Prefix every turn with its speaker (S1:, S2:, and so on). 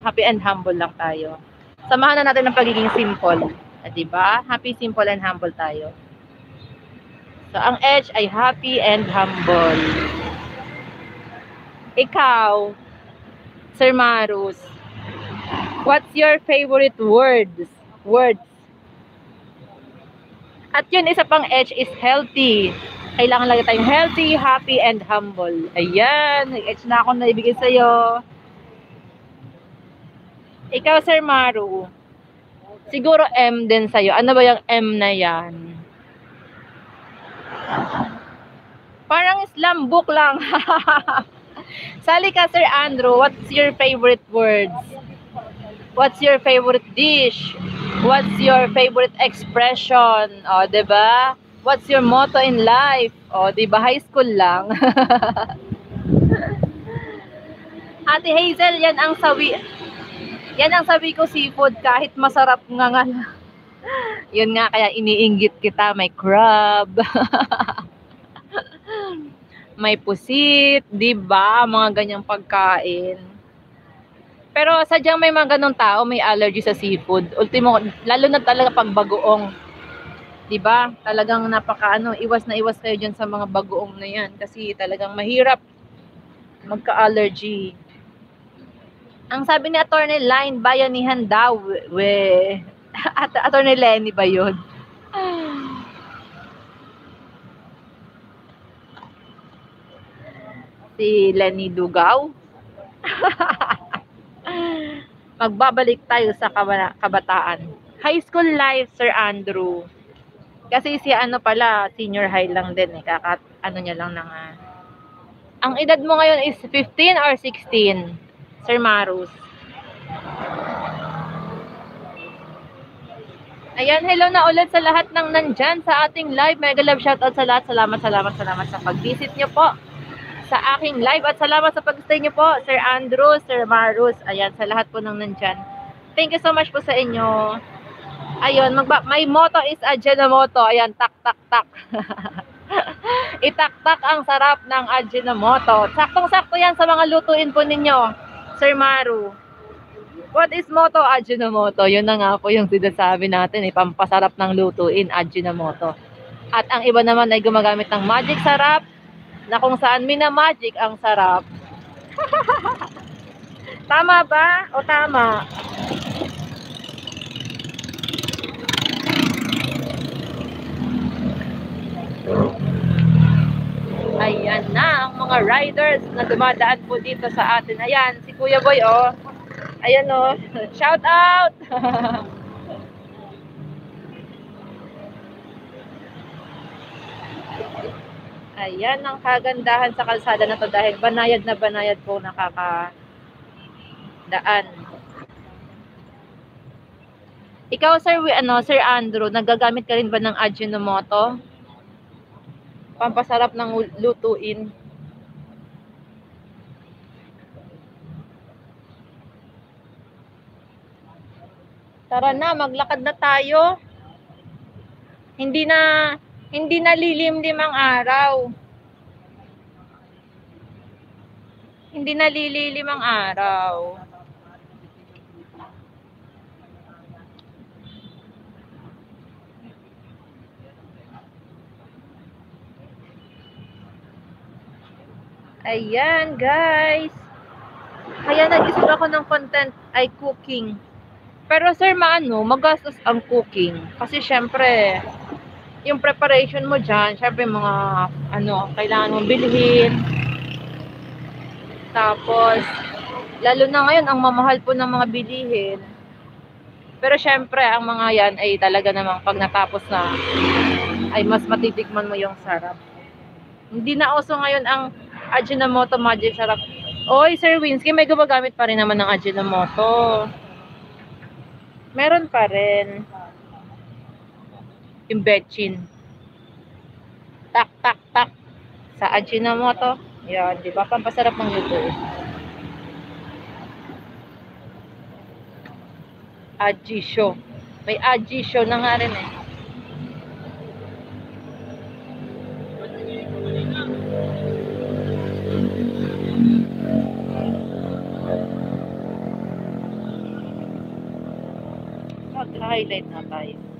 S1: Happy and humble lang tayo. Samahan na natin ng pagiging simple. Diba? Happy, simple, and humble tayo. So, ang H ay happy and humble. Ikaw, Sir Marus, what's your favorite words? At yun, isa pang H is healthy. Kailangan lagi tayong healthy, happy, and humble. Ayan, H na ako na ibigay sa'yo. Ikaw, Sir Maru, siguro M din sa'yo. Ano ba yung M na yan? Parang Islam book lang. Sali ka, Sir Andrew, what's your favorite words? What's your favorite dish? What's your favorite expression? O, diba? What's your motto in life? O, diba? High school lang. Ate Hazel, yan ang sabi ko, seafood, kahit masarap nga. Yun nga, kaya iniinggit kita. May crab. May pusit, diba? Mga ganyang pagkain. Pero sadyang may mga ganong tao, may allergy sa seafood. Ultimo, lalo na talaga pag bagoong. Diba? Talagang iwas na iwas kayo dyan sa mga bagoong na yan. Kasi talagang mahirap magka-allergy. Ang sabi ni Attorney Line, bayanihan daw. Attorney Lenny ba yun? Si Lenny Dugaw? Magbabalik tayo sa kabataan. High school life, Sir Andrew. Kasi si senior high lang din eh. Niya lang ng... Ang edad mo ngayon is 15 or 16, Sir Marus? Ayan, hello na ulit sa lahat ng nandyan sa ating live. Mega love shoutout sa lahat. Salamat sa pag-visit nyo po sa aking live at salamat sa pag-stay nyo po, Sir Andrew, Sir Marus. Ayan, sa lahat po ng nandyan. Thank you so much po sa inyo. Ayun, my motto is Ajinomoto. Ayan, tak, tak, tak. Itak-tak ang sarap ng Ajinomoto. Saktong-sakto yan sa mga lutuin po ninyo, Sir Maru. What is motto? Ajinomoto. Yun na nga po yung sinasabi natin. Pampasarap ng lutuin, Ajinomoto. At ang iba naman ay gumagamit ng magic sarap na kung saan mina-magic ang sarap. Tama ba? O tama? Ayan na ang mga riders na dumadaan po dito sa atin. Ayan, si Kuya Boy, oh. Ayan, oh. Shout out! Ayan ang kagandahan sa kalsada na to dahil banayad na banayad po nakakadaan. Ikaw, Sir Andrew, nagagamit ka rin ba ng Ajinomoto? Pampasarap ng lutuin. Tara na, maglakad na tayo. Hindi na lilimlim ang araw. Hindi na lililim ang araw. Ayan, guys. Kaya nag-isip ako ng content ay cooking. Pero sir, magastos ang cooking. Kasi syempre, yung preparation mo dyan, syempre mga, kailangan mong bilhin. Tapos, lalo na ngayon, ang mamahal po ng mga bilihin. Pero syempre, ang mga yan ay talaga namang pag natapos na, ay mas matitikman mo yung sarap. Hindi na uso ngayon ang Ajinomoto Magic Sarap. Oy, Sir Winsky, may gumagamit pa rin naman ng Ajinomoto. Meron pa rin. Yung betchin. Tak, tak, tak. Sa Ajinomoto. Yan, di ba? Pampasarap ng luto. Ajisho. May Ajisho na nga rin eh. mag-highlight na tayo.